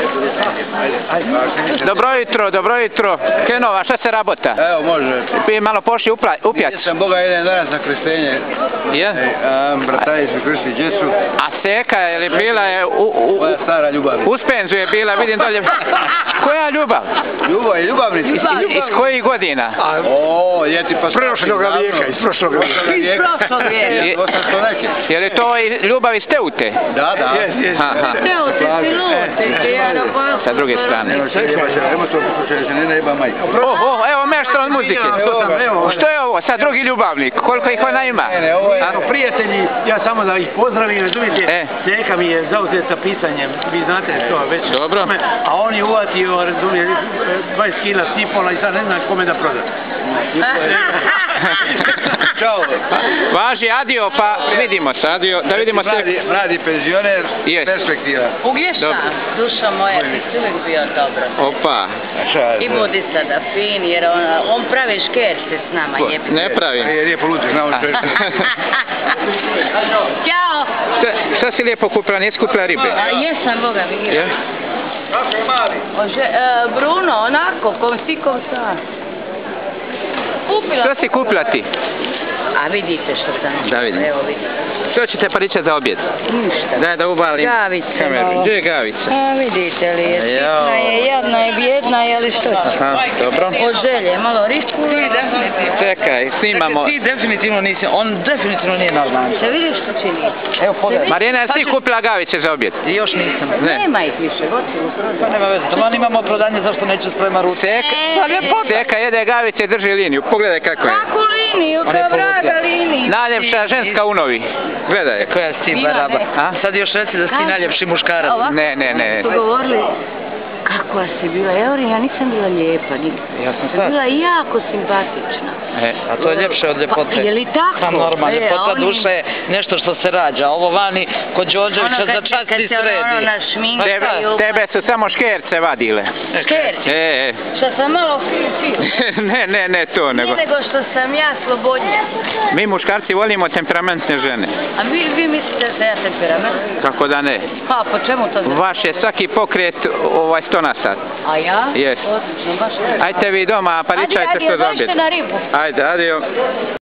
Dobro jutro, dobro jutro. Kenova, šta se rabota? Evo, može. Bi malo pošli upjat. Jesam Boga jedan danas na krštenje. Je? Brataji su kršti djecu. A Seka je li bila Moja stara ljubav. u Spenzu je bila, vidim dolje. Koja ljubav? Ljubavnici. Iz kojih godina? O, jeti pa... Iz prošloga vijeka. Iz prošlog vijeka. Je li to ljubav iz Teute? Da. Teute, Sa druge strane. Evo to slučaju, se ne jeba majka. Evo mešta od muzike. Što je ovo? Sad drugi ljubavnik. Koliko ih ona ima? Prijatelji, ja samo da ih pozdravim, razumijete, Seka mi je zauzet sa pisanjem, vi znate što već. Dobro. A on je uvatio, razumijete, 20 kila stipola i sad ne znam kome da proda. Čao. Važi, adio, pa vidimo se, adio, da vidimo se. Mladi penzioner, perspektiva. Uglješta, duša moja, ti si uvijek bio dobro. Opa. I budi sada fin, jer on pravi škerce s nama. Ne pravim. Je lijepo luđe, znamo što je. Ćao! Šta si lijepo kupila, nisi kupila ribe? Jesam, Boga mi. Kako je mali? Bruno, onako, kom sad. Kupila. Šta si kupila ti? A vidite što sam. Da vidim. Evo vidite. Što ćete paričati za objed? Ništa. Daj da ubalim kameru. Gdje je gavica? A vidite li, je sitna je, jadna je, bjedna je, ali što će? Aha, dobro. Od želje, malo riskuje. Čekaj, snimamo. Ti definitivno nisi, on definitivno nije normalan. Se vidiš što čini? Evo pogledaj. Marijana, jesi ti kupila gavice za objed? I još nisam. Ne. Nema ih više, gotovo Pa prodaj. nema veze, tamo imamo prodanje, zašto neće sprema ruce? Seka jede gavice, drži liniju. Pogledaj kako je. Kakvu liniju, to je vraga liniju. Najljepša ženska u novi. Gledaj. Koja si ti baraba? A? Sad još reci da si ti najljepši muškarac. Ne. Su govorili, kakva si bila, ja nisam bila lijepa nikad. Ja sam Bila jako simpatična. A to je ljepše od ljepote. Pa, je li tako? Pa normalno, ljepota duše je nešto što se rađa. Ovo vani kod Đorđevića za čast ti sredi. Tebe su samo škerce vadile. Škerce? Što sam malo fil. Ne to nego. Nije nego što sam ja slobodnija. Mi muškarci volimo temperamentne žene. A vi mislite da sam ja temperament? Kako da ne? Pa, po čemu to znači? Vaš je svaki pokret 100 na sat. A ja? Jes. Odlično, baš. Ajte vi doma, paričajte što za objed. Ajde, na ribu. Ajde, adio.